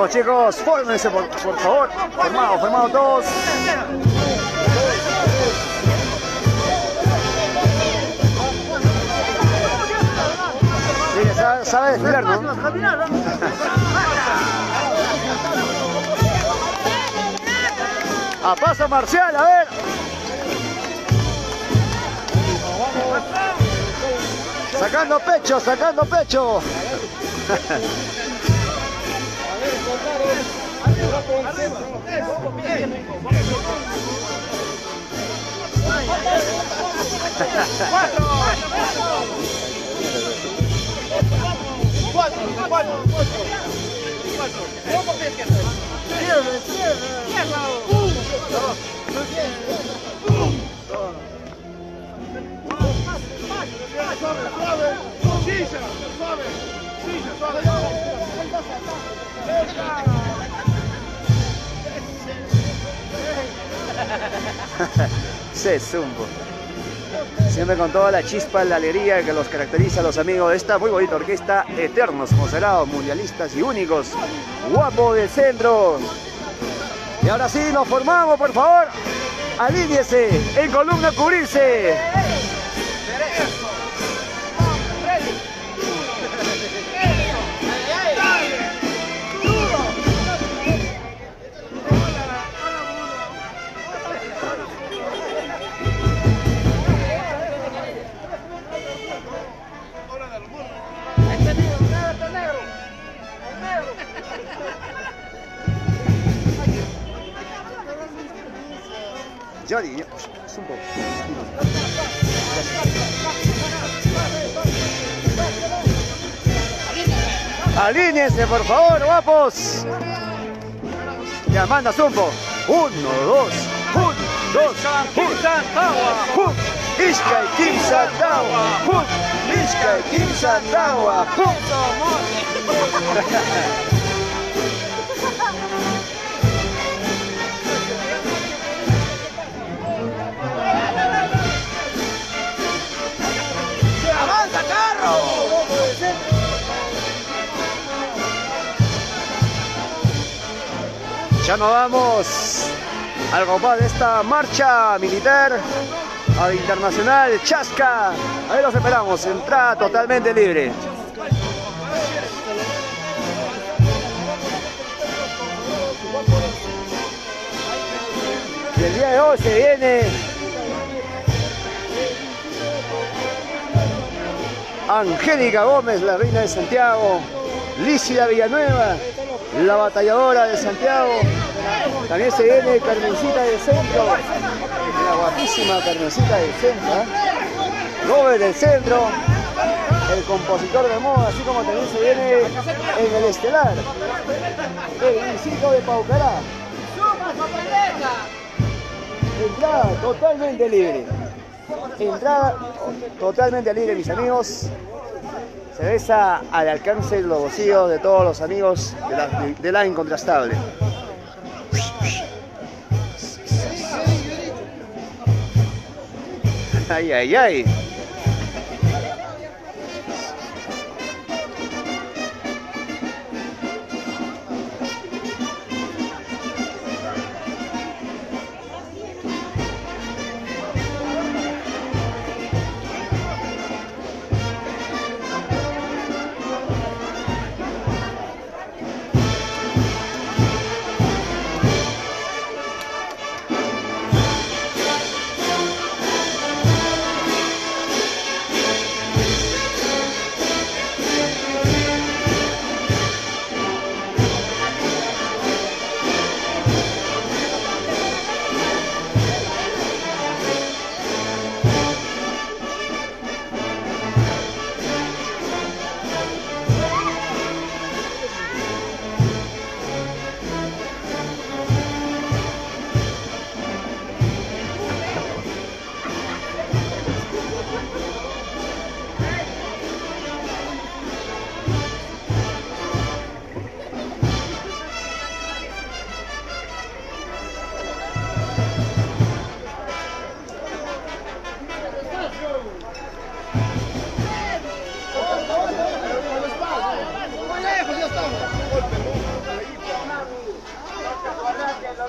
Vamos chicos, fórmense por favor. Formados todos. Sí, sabe desfilar, ¿no? A paso marcial, a ver. Sacando pecho, sacando pecho. Se zumbo. Siempre con toda la chispa, la alegría que los caracteriza a los amigos de esta muy bonita orquesta, eternos consagrados, mundialistas y únicos. Guapo del centro. Y ahora sí, nos formamos, por favor. Alíñese, en columna a cubrirse. Johnny, es un poco. Alíñense, por favor, guapos. Ya, manda Zumbo. 1, 2, 1, 2, Ishka y Kim Santawa. Ishka y Kim Santawa. Ya nos vamos al compás de esta marcha militar a internacional Chasca. Ahí los esperamos, entrada totalmente libre. Y el día de hoy se viene Angélica Gómez, la reina de Santiago, Lícida Villanueva, la batalladora de Santiago. También se viene Carmencita del Centro, la guapísima Carmencita del Centro, Robert del Centro, el compositor de moda, así como también se viene en el estelar, el Luisito de Paucará. Entrada totalmente libre. Entrada totalmente libre, mis amigos. Cerveza al alcance de los bolsillos de todos los amigos de la Incontrastable. Ay, ay, ay.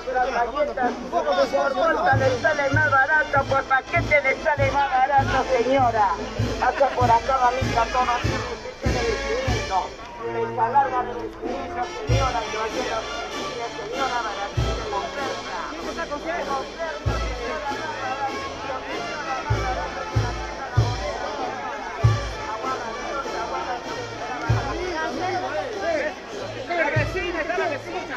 Las galletas por bolsa le sale más barato, por paquete le sale más barato, señora. Acá por acá, mamita, todo se tiene vencimiento. Fecha larga de vencimiento, señora, caballero. Mire, señora, baratísima oferta. ¿Quién está con qué? Oferta, señora, más baratísima, señora, más barato que la tienda La Moneda. Aguada Dios, aguada Dios, la vecina, está la vecina.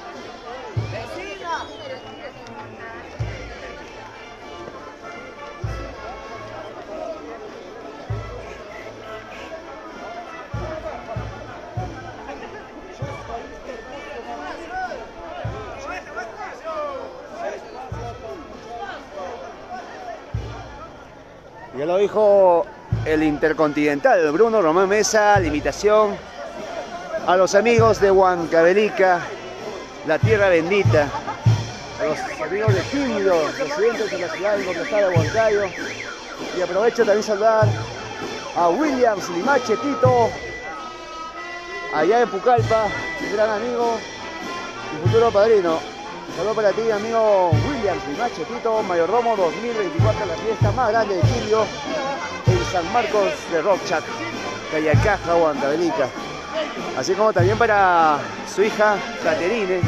Ya lo dijo el Intercontinental, Bruno Román Mesa, la invitación a los amigos de Huancavelica, la tierra bendita, a los amigos de Quibdó, residentes de la ciudad incontestada de Huancayo. Y aprovecho también saludar a Williams Limache Tito, allá en Pucallpa, un gran amigo y futuro padrino. Saludos para ti, amigo Williams Limache Tito, mayordomo 2024, la fiesta más grande de Quibdó en San Marcos de Rockchac, Cayacaja, Huancavelica. Así como también para su hija Catherine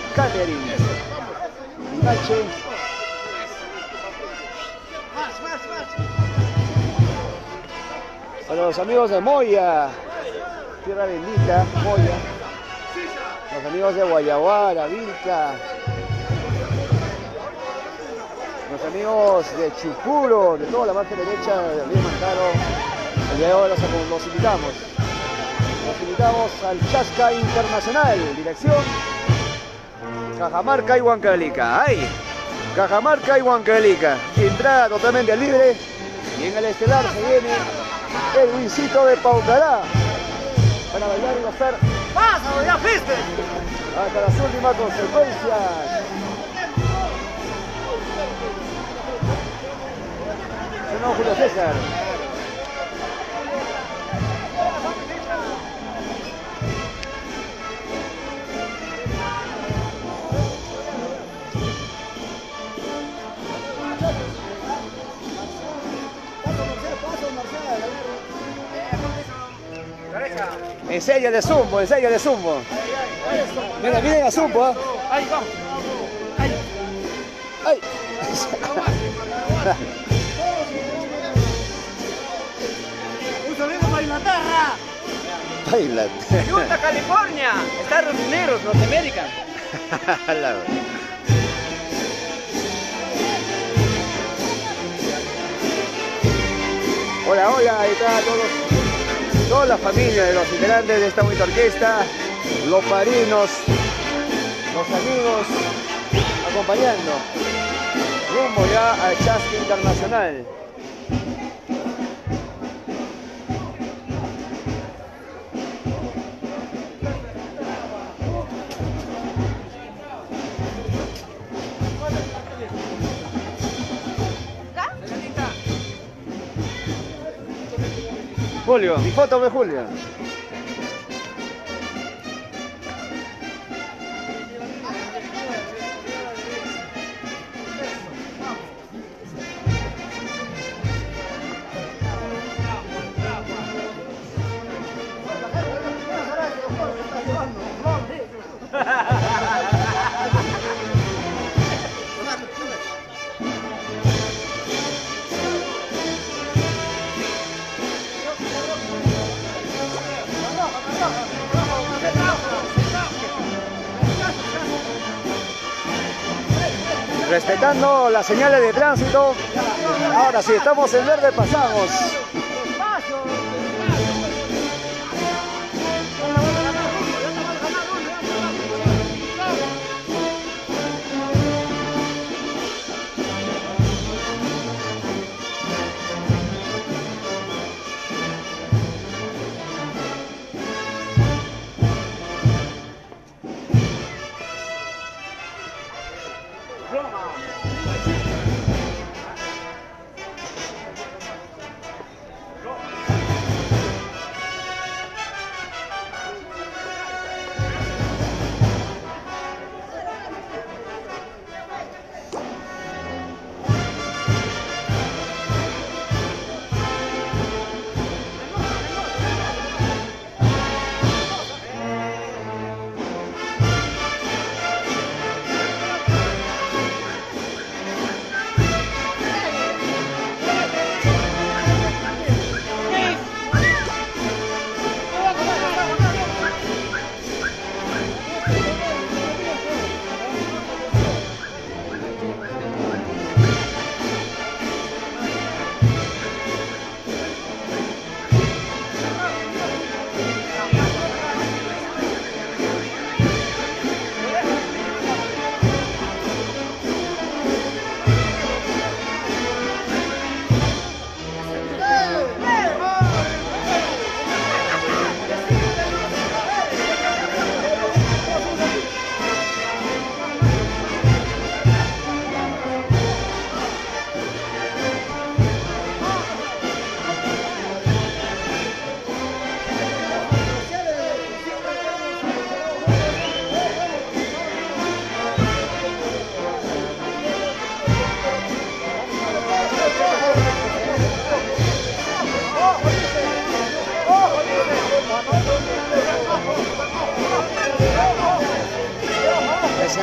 Limache. Para los amigos de Moya, tierra bendita, Moya. Los amigos de Guayaguara, Vilca. Los amigos de Chucuro, de toda la margen derecha del río Mantaro. El día de hoy los invitamos. Los invitamos al Chasca Internacional, dirección Cajamarca y Huancavelica. ¡Ay! Cajamarca y Huancavelica. Entrada totalmente libre. Y en el estelar se viene el Wincito de Paucará para bailar y gozar. ¡Pasa, ya fuiste! Hasta las últimas consecuencias. No, Julio César. Enseña de zumbo, enseña de zumbo. Mira, miren a zumbo, ¿eh? Ahí vamos. Ahí. ¡Ay! Un saludo para Inglaterra. Baila. Utah, California. Estados Unidos, Norteamérica. Hola, hola, ahí está toda la familia de los integrantes de esta bonita orquesta, los padrinos, los amigos, acompañando rumbo ya al Chasca Internacional. Julio, mi foto de Julio. Respetando las señales de tránsito. Ahora sí, estamos en verde, pasamos.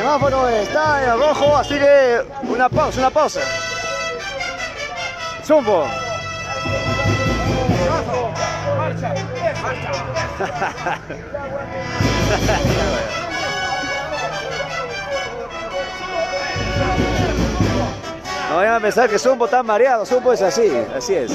semáforo está en rojo, así que una pausa, una pausa. Zumbo. No vayan a pensar que Zumbo está mareado, Zumbo es así, así es.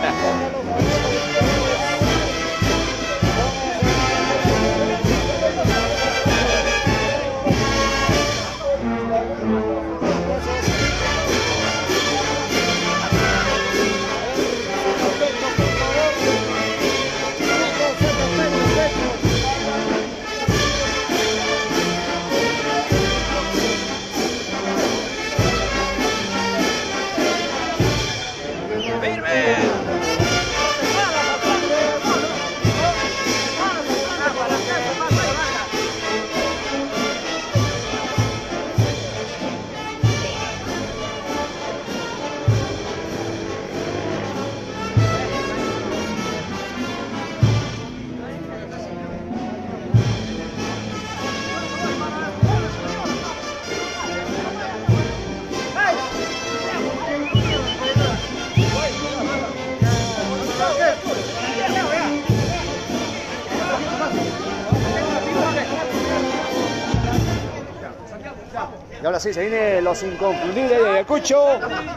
Y ahora sí, se vienen los inconfundibles de Ayacucho.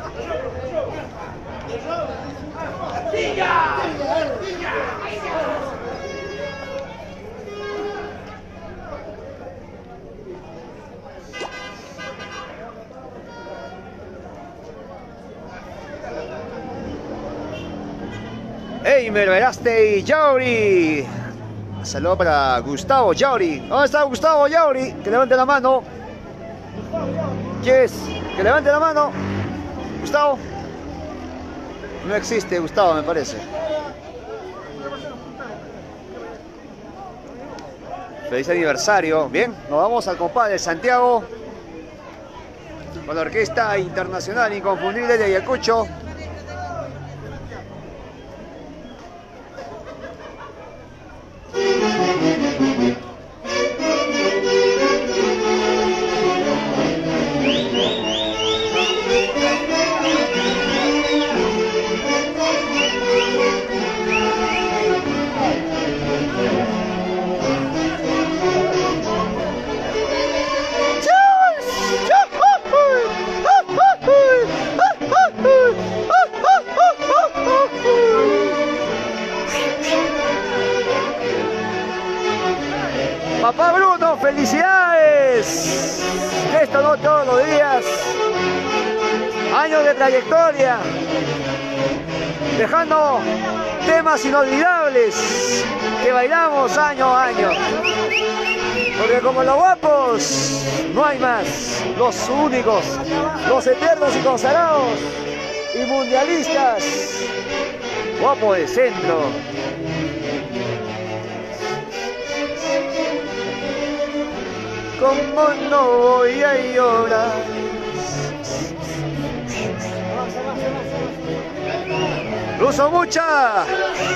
Eimer Veraste y Yauri. Saludo para Gustavo Yauri. ¿Dónde está Gustavo Yauri? Que levante la mano. ¿Quién es? Que levante la mano. Gustavo. No existe Gustavo, me parece. Feliz aniversario. Bien, nos vamos al compás de Santiago con la Orquesta Internacional Inconfundible de Ayacucho. Papá Bruno, felicidades. Esto no todos los días. Años de trayectoria. Dejando temas inolvidables que bailamos año a año. Porque como los guapos, no hay más. Los únicos, los eternos y consagrados y mundialistas. Guapos de centro. ¿Cómo no voy a llorar? Ruso Mucha,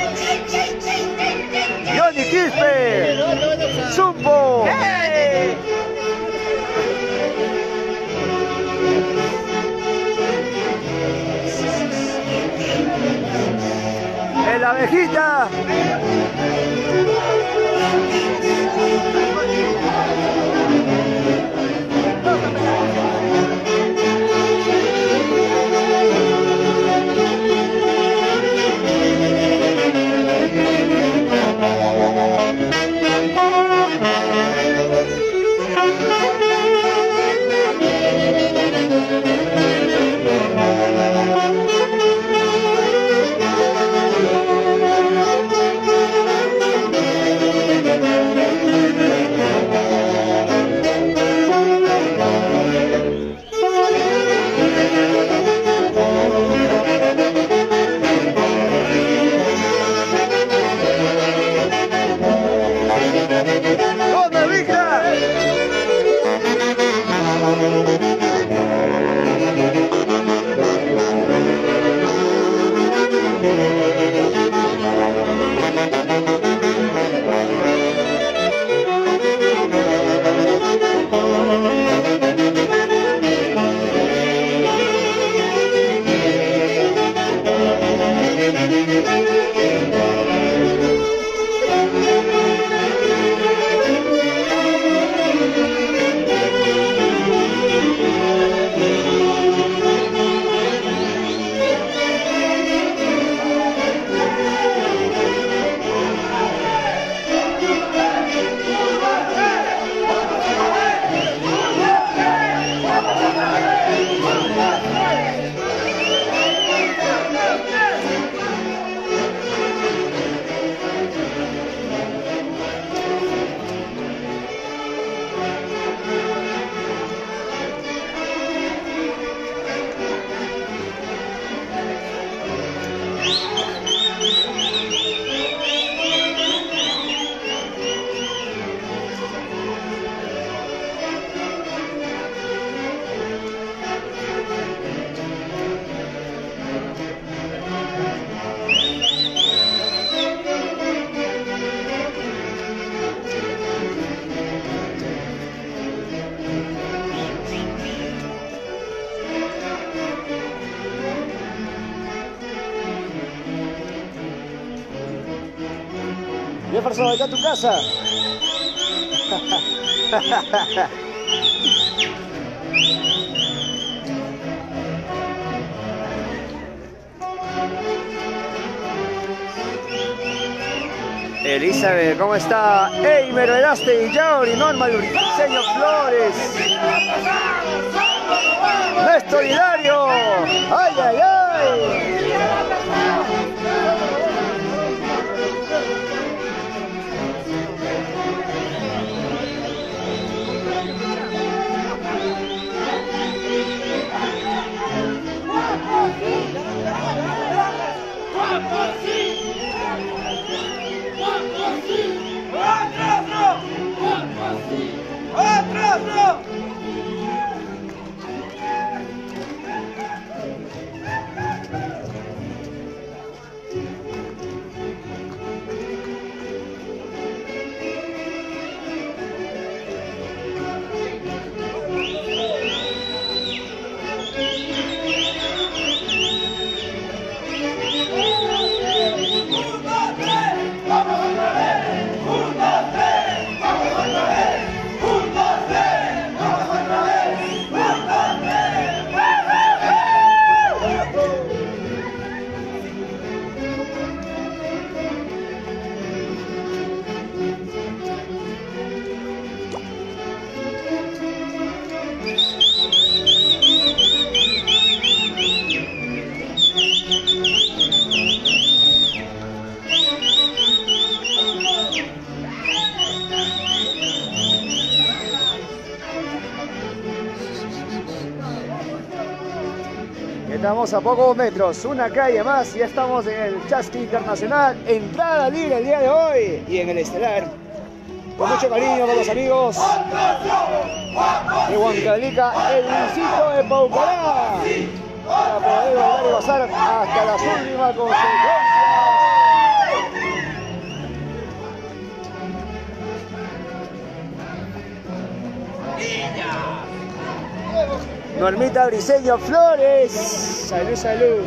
Johnny Quispe, Zumbo. ¡Hey! En la abejita. Jefferson, acá a tu casa. Elizabeth, ¿cómo está? Eimer, Veraste y Yauri, Norma, Briseño Flores. Néstor Hilario. ¡Ay, ay, ay! Estamos a pocos metros, una calle más y ya estamos en el Chasqui Internacional, entrada libre el día de hoy y en el estelar. Con mucho cariño para los amigos de Huancavelica, el distrito de Paucará, para poder bailar y gozar hasta las últimas consecuencias. Normita Briseño Flores. Salud, salud.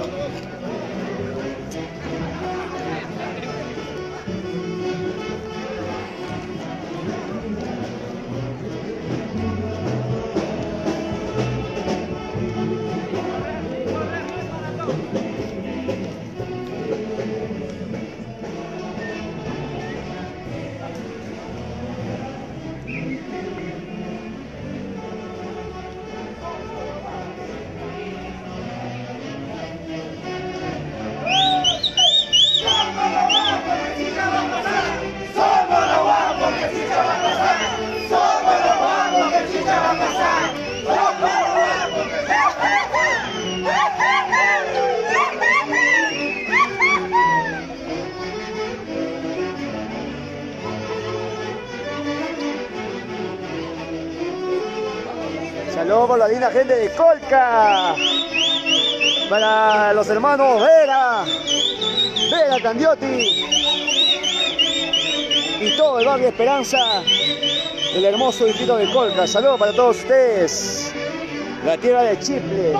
Saludos por la linda gente de Colca. Para los hermanos Vera Candiotti. Y todo el barrio Esperanza del hermoso distrito de Colca. Saludos para todos ustedes. La tierra de Chiple.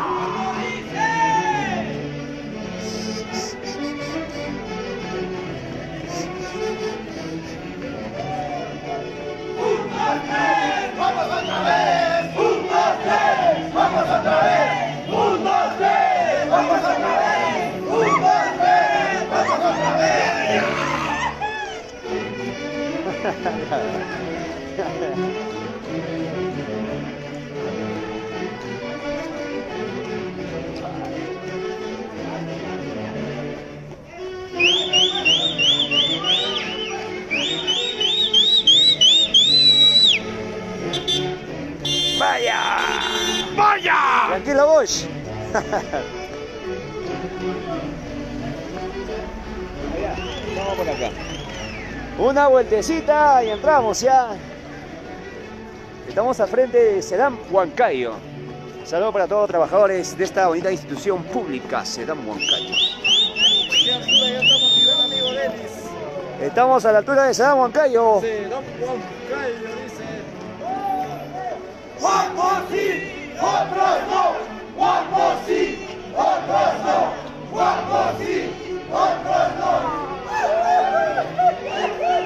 ¡Vaya! ¡Vaya! Tranquilo, Bosch. Vamos por acá. Una vueltecita y entramos ya. Estamos al frente de Sedam Huancayo. Saludos para todos los trabajadores de esta bonita institución pública, Sedam Huancayo. Estamos a la altura de Sedam Huancayo. Sedam Huancayo, dice. Guapos sí, otros no. Guapos sí, otros no. Guapos sí, otros no.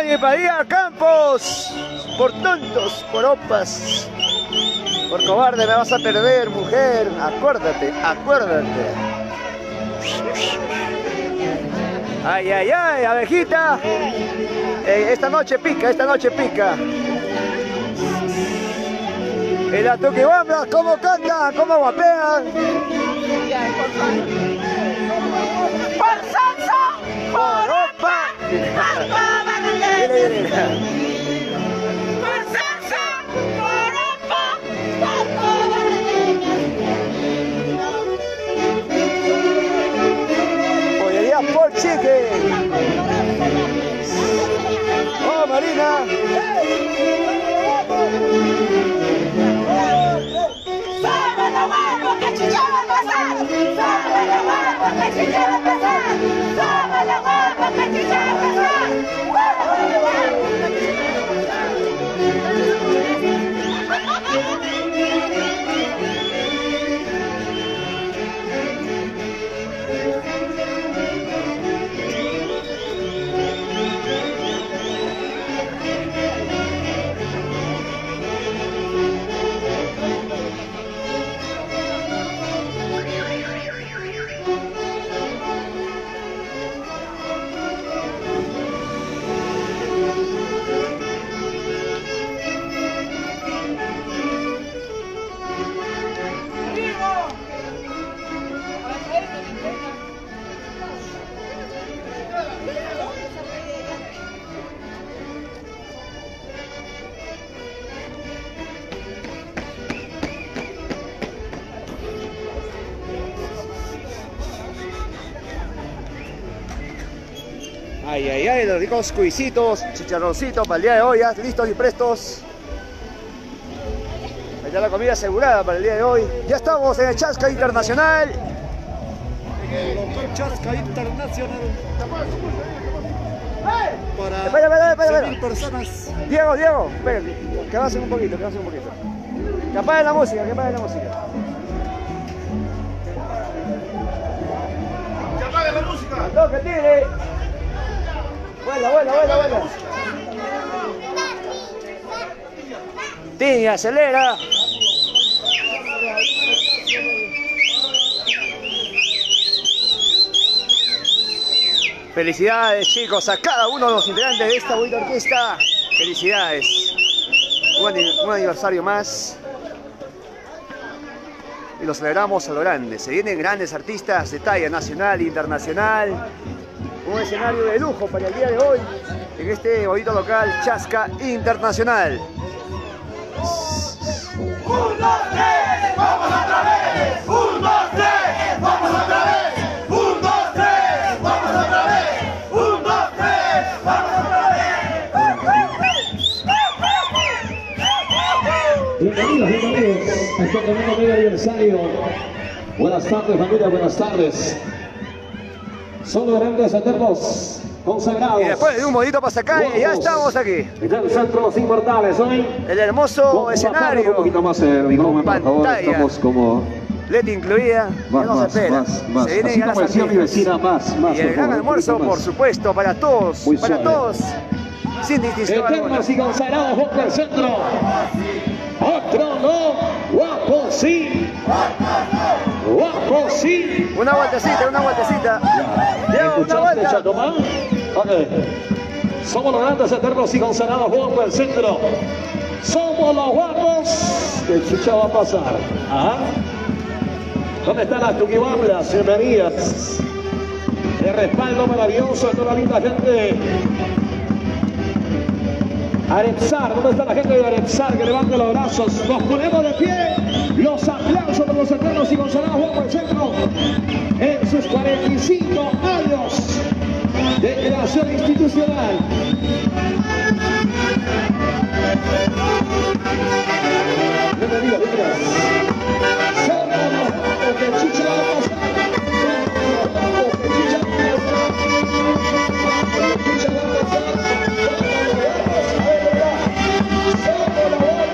Dani Padilla Campos. Por tontos, por opas. Por cobarde me vas a perder, mujer. Acuérdate, acuérdate. Ay, ay, ay, abejita. Esta noche pica, esta noche pica. Y la Tuquibambas, cómo canta, cómo guapea. Por salsa, por opa, por salsa, por opa, Pollería por chicken. Oh, Marina. ¡Sabe lo guapo que Chicha va a pasar! ¡Sabe lo guapo que Chicha va a pasar! ¡Sabe lo guapo que Chicha va a pasar! Ay, ay, ay, los ricos cuisitos, chicharroncitos para el día de hoy, ya listos y prestos. Ahí está la comida asegurada para el día de hoy. Ya estamos en el Chasca Internacional. Chasca Internacional. Para Espera. 100.000 personas. Diego, espera, que avancen un poquito, Que apaguen la música, Que apague la música. ¡Toque, tire! ¡Vuela! Tini, acelera. Felicidades, chicos, a cada uno de los integrantes de esta bonita orquesta. Felicidades. Un aniversario más. Y lo celebramos a lo grande. Se vienen grandes artistas de talla nacional e internacional. Un escenario de lujo para el día de hoy en este bonito local Chasca Internacional. 1, 2, 3, vamos otra vez. 1, 2, 3, vamos otra vez. 1, 2, 3, vamos otra vez. 1, 2, 3, vamos otra vez. Bienvenidos a este tremendo medio aniversario. Buenas tardes, familia, buenas tardes. Son los grandes eternos consagrados. Y después de un bonito pasacalle, ya estamos aquí. Está el centro Los Inmortales hoy. El hermoso escenario. Un poquito más el micrófono, por favor. Pantalla. Estamos como... LED incluida. Ya nos espera. Se vienen Así ya las como decía mi vecina, más. Y el gran almuerzo, por supuesto, para todos. Muy Para suave. todos. Sin distinción alguna. Eternos y consagrados junto al centro. Otro no. Guapo sí. Guapo sí. Una vueltecita. Diego, una ¿Escuchaste, vuelta. Chacomán? Ok. Somos los grandes eternos y consagrados junto al centro. Somos los guapos. ¿Qué chucha va a pasar? Ajá. ¿Dónde están las tuquibamblas? Bienvenidas. El respaldo maravilloso de toda la linda gente. Arepsar, ¿dónde está la gente de Arepsar? Que levante los brazos. Nos ponemos de pie. Los aplausos para los eternos y consagrados junto al centro. En sus 45 años de creación institucional. Bienvenidos, bienvenidas. Somos los guapos que Chicha va a pasar. Somos los guapos que Chicha va a pasar. Chicha va a pasar. Somos los guapos.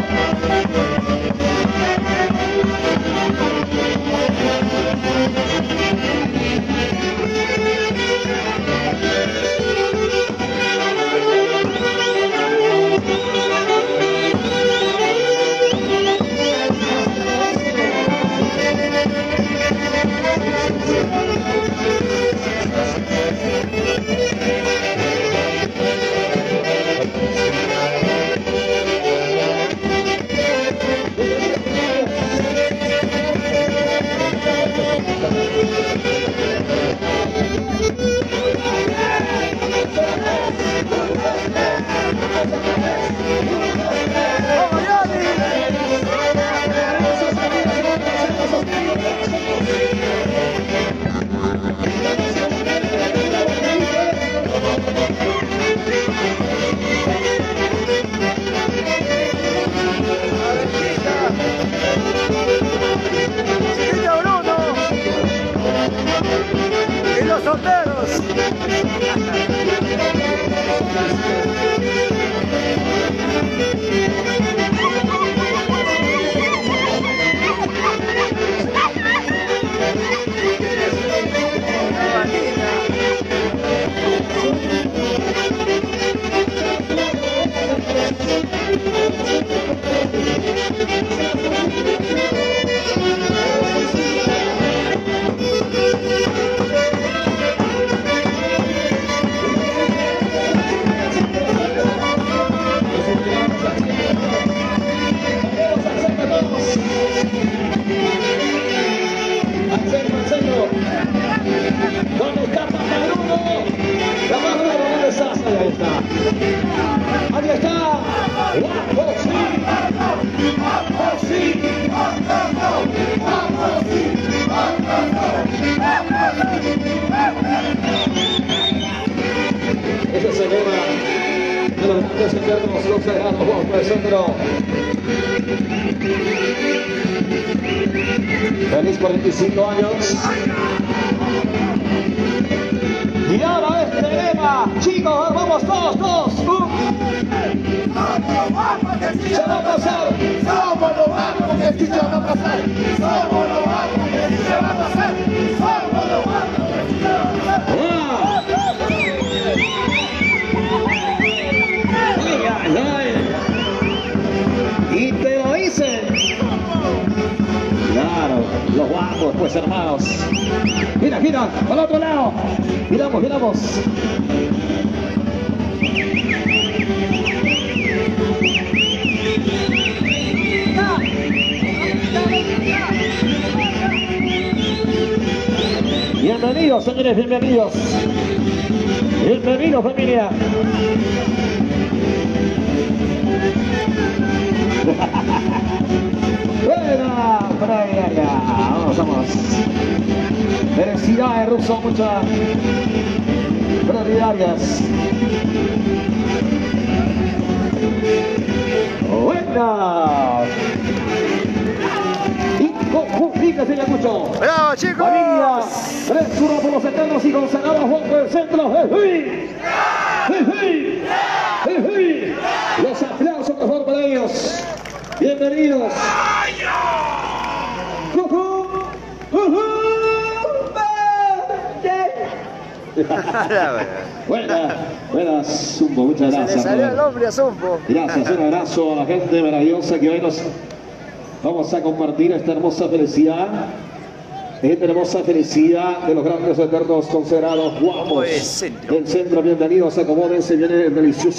está. Ahí está. ¡Vamos, sí! ¡Vamos, sí! Ese es el lema de los grandes eternos consagrados por el centro. Feliz 45 años. Y ahora este lema, chicos, vamos todos. Se va a pasar. Somos los vagos que sí se va a pasar. Somos los vagos que sí se va a pasar. Somos los vagos que sí se va a pasar. Y te lo hice. Claro, los guapos, pues hermanos. Gira, al otro lado. Giramos. Bienvenidos, señores, bienvenidos. Bienvenidos, familia. Buena previa. Vamos. Felicidades, Ruso, muchas prioridades. Buena. Fíjese ya mucho. ¡Bravo, chicos! Familia, 3-1 por los eternos y consagrados Juan por el centro. Los aplausos mejor para ellos. Bienvenidos. Buenas, Zumbo, muchas gracias. Se le salió el nombre a Zumbo. Gracias, un abrazo a la gente maravillosa que hoy nos vamos a compartir esta hermosa felicidad. Esta hermosa felicidad de los grandes eternos consagrados guapos del centro. Bienvenidos, acomódense, viene el delicioso.